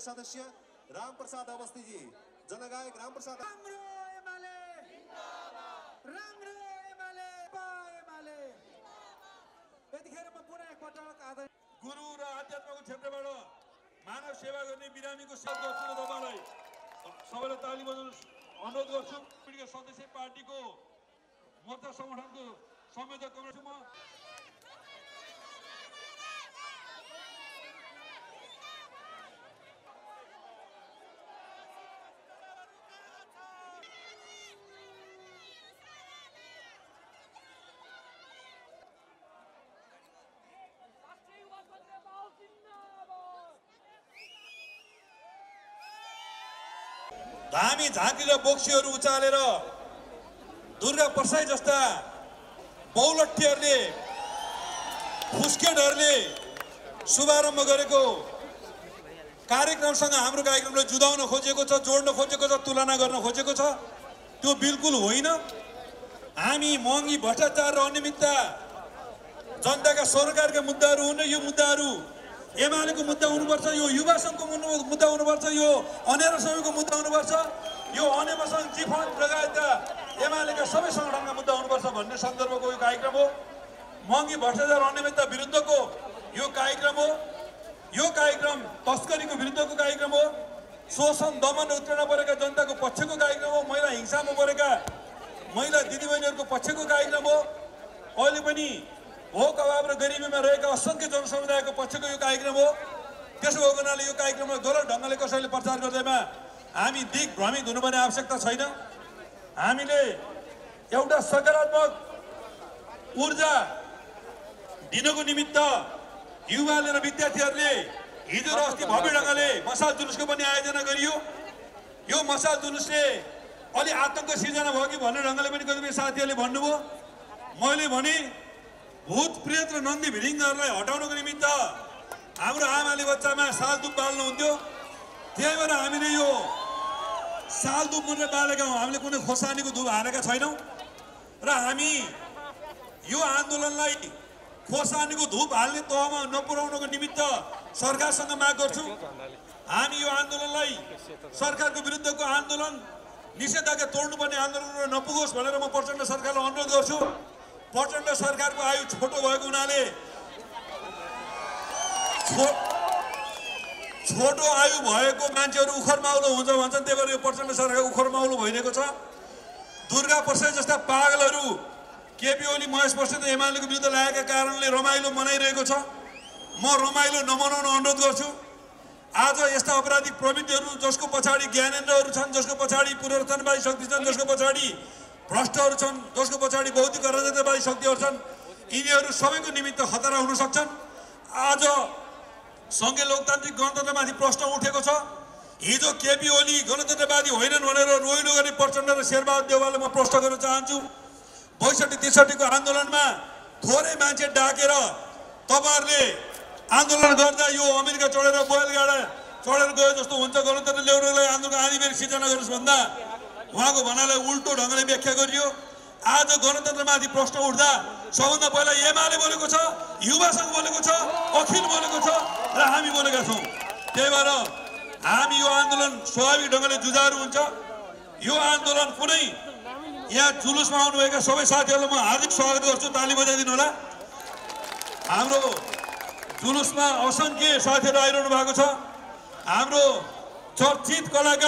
सदस्य रामप्रसाद अवस्थीजी, जनगायक रामप्रसाद। गुरु र आध्यात्मको क्षेत्रबाट मानव सेवा गर्ने बिरामीको सेवा गर्छु तपाईलाई सबैलाई ताली बजाउन अनुरोध गर्छु। पीडित सदस्य पार्टीको मोर्चा संगठनको संयोजक कमिटी म धामी झाँक्री र बोक्सीहरू उचालेर दुर्गा प्रसाई जस्ता बौलट्टीहरूले फुस्केटहरूले शुभारम्भ गरेको कार्यक्रमसँग हाम्रो कार्यक्रमलाई जुदाउन खोजेको छ, जोड्न खोजेको छ, तुलना गर्न खोजेको छ। त्यो बिल्कुल होइन। हामी महँगी, भ्रष्टाचार र अनियमितता जनताका सरकारका मुद्दाहरू हुन्। यो मुद्दाहरू एमालेको मुद्दा हुनुपर्छ, यो युवा संघको मुद्दा हुनुपर्छ, यो अनेरा समूहको मुद्दा हुनुपर्छ, यो अनेरा संघ जिफान लगायतका एमालेका सबै संगठनका मुद्दा हुनुपर्छ भन्ने सन्दर्भको यो कार्यक्रम हो। महँगी, भ्रष्टाचार, अनियमितता विरुद्धको यो कार्यक्रम हो। यो कार्यक्रम तस्करीको विरुद्धको कार्यक्रम हो। शोषण, दमन, उत्पीडन परेका जनताको पक्षको कार्यक्रम हो। महिला हिंसामा परेका महिला दिदीबहिनीहरूको पक्षको कार्यक्रम हो। अहिले पनि भोक, अभाव र गरिबीमा रहेका असंख्य जनसमुदायको पक्षको यो कार्यक्रम हो। त्यसो भएको हुनाले यो कार्यक्रमलाई गलत ढङ्गले कसैले प्रचार गर्दैमा हामी दिग्भ्रमित हुनुपर्ने आवश्यकता छैन। हामीले एउटा सकारात्मक ऊर्जा दिनको निमित्त युवाले र विद्यार्थीहरूले हिजो र अस्ति भव्य ढङ्गले मसाल जुलुसको पनि आयोजना गरियो। यो मसाल जुलुसले अलि आतंक सिर्जना भयो कि भन्ने ढङ्गले पनि कतिपय साथीहरूले भन्नुभयो। मैले भने भूत प्रेत र नन्दी भिरिङहरूलाई हटाउनको निमित्त हाम्रो आमाले बच्चामा सालदुप बाल्नुहुन्थ्यो। त्यही भएर हामीले यो सालदुप मात्रै बालेका हौँ, हामीले कुनै खोर्सानीको धुप हालेका छैनौँ। र हामी यो आन्दोलनलाई खोर्सानीको धुप हाल्ने तहमा नपुर्याउनको निमित्त सरकारसँग माग गर्छु। हामी यो आन्दोलनलाई सरकारको विरुद्धको आन्दोलन, निषेधाज्ञा तोड्नुपर्ने आन्दोलन नपुगोस् भनेर म प्रचण्ड सरकारलाई अनुरोध गर्छु। प्रचण्ड सरकारको आयु छोटो भएको हुनाले छोटो आयु भएको मान्छेहरू उखरमाउलो हुन्छ भन्छन्। त्यही भएर यो प्रचण्ड सरकार उखरमाउलो भइरहेको छ। दुर्गा प्रसाई जस्ता पागलहरू केपी ओली, महेश बस्नेत एमालेको विरुद्ध लागेका कारणले रमाइलो मनाइरहेको छ। म रमाइलो नमनाउन अनुरोध गर्छु। आज यस्ता अपराधिक प्रवृत्तिहरू जसको पछाडि ज्ञानेन्द्रहरू छन्, जसको पछाडि पूर्वतनवादी शक्ति छन्, जसको पछाडि भ्रष्टहरू छन्, जसको पछाडि भौतिक अराजकतावादी शक्तिहरू छन्, यिनीहरू सबैको निमित्त खतरा हुन सक्छन्। आज संघीय लोकतान्त्रिक गणतन्त्रमाथि प्रश्न उठेको छ। हिजो केपी ओली गणतन्त्रवादी होइनन् भनेर रोइलो गर्ने प्रचण्ड र शेरबहादुर देउवालाई म प्रश्न गर्न चाहन्छु। 62-63 को आन्दोलनमा थोरै मान्छे डाकेर तपाईहरुले आन्दोलन गर्दा यो अमेरिका चढेर बैलगाडा चढेर गयो जस्तो हुन्छ, गणतन्त्र ल्याउनलाई आन्दोलन आधीबेर सिर्जना गर्नुस् भन्दा उहाँको भनाइलाई उल्टो ढङ्गले व्याख्या गरियो। आज गणतन्त्रमाथि प्रश्न उठ्दा सबभन्दा पहिला एमाले बोलेको छ, युवा संघ बोलेको छ, अखिल बोलेको छ र हामी बोलेका छौँ। त्यही भएर हामी यो आन्दोलन स्वाभाविक ढङ्गले जुझारु हुन्छ। यो आन्दोलन कुनै यहाँ जुलुसमा आउनुभएका सबै साथीहरूलाई म हार्दिक स्वागत गर्छु। ताली बजाइदिनु होला। हाम्रो जुलुसमा असंख्य साथीहरू आइरहनु भएको छ। हाम्रो चर्चित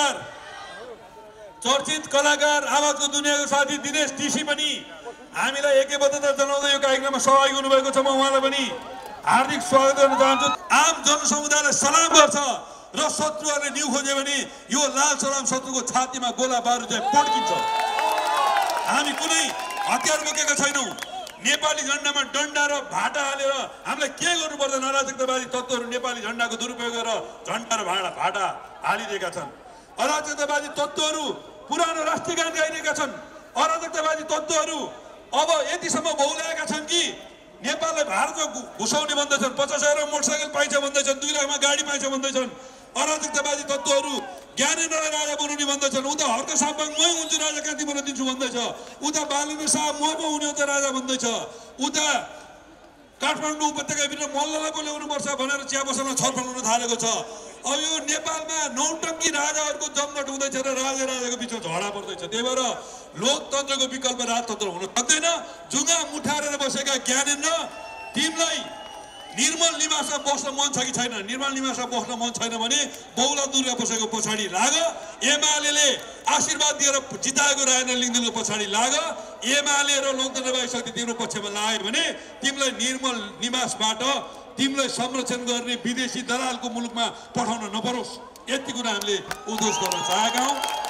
कलाकार आवाजको दुनियाँको साथी दिनेश टिसी पनि हामीलाई एकबद्धता जनाउँदै यो कार्यक्रममा सहभागी हुनुभएको छ। म उहाँलाई पनि हार्दिक स्वागत गर्न चाहन्छु। आम जनसमुदायलाई सलाम गर्छ र शत्रुहरूले न्यु खोज्यो भने यो लाल सलाम शत्रुको छातीमा गोला बारुद चाहिँ पड्किन्छ। हामी कुनै हतियार बोकेका छैनौँ। नेपाली झण्डामा डन्डा र भाटा हालेर हामीलाई के गर्नुपर्छ? अराजकतावादी तत्त्वहरू नेपाली झण्डाको दुरुपयोग गरेर झण्डा र भाटा हालिरहेका छन्। अराजकतावादी तत्त्वहरू पुरानो राष्ट्रिय गान गाइरहेका छन्। अराजकतावादी तत्त्वहरू अब यतिसम्म भौल्याएका छन् कि नेपाललाई भारतमा घुसाउने भन्दैछन्। 50,000 मोटरसाइकल पाइन्छ भन्दैछन्, 2 लाखमा गाडी पाइन्छ भन्दैछन्। अराजकतावादी तत्त्वहरू ज्ञानेन्द्रलाई राजा बनाउने भन्दैछन्। उता हर्क साहब मै हुन्छु राजा कान्ति बनाइदिन्छु भन्दैछ। उता बालेन्द्र शाह म पो हुने त राजा भन्दैछ। उता काठमाडौँ उपत्यकाभित्र मल्ललाई बोलाउनुपर्छ भनेर चिया पसलमा छलफल हुन थालेको छ। अब यो नेपालमा नौटङ्की राजाहरूको जमघट हुँदैछ र राजाको बिचमा झगडा पर्दैछ। त्यही भएर लोकतन्त्रको विकल्प राजतन्त्र हुन सक्दैन। जुङ्गा मुठारेर बसेका ज्ञानेन्द्र, तिमीलाई निर्मल निवासमा बस्न मन छ कि छैन? निर्मल निवासमा बस्न मन छैन भने बौला दुर्गा बसेको पछाडि लाग। एमाले आशीर्वाद दिएर जिताएको राजेन्द्र लिङ्गदेनको पछाडि लाग। एमाले र लोकतन्त्रवादी शक्ति तिम्रो पक्षमा लाग्यो भने तिमीलाई निर्मल निवासबाट तिमीलाई संरक्षण गर्ने विदेशी दलालको मुलुकमा पठाउन नपरोस्। यति कुरा हामीले उद्घोष गर्न चाहेका हौँ।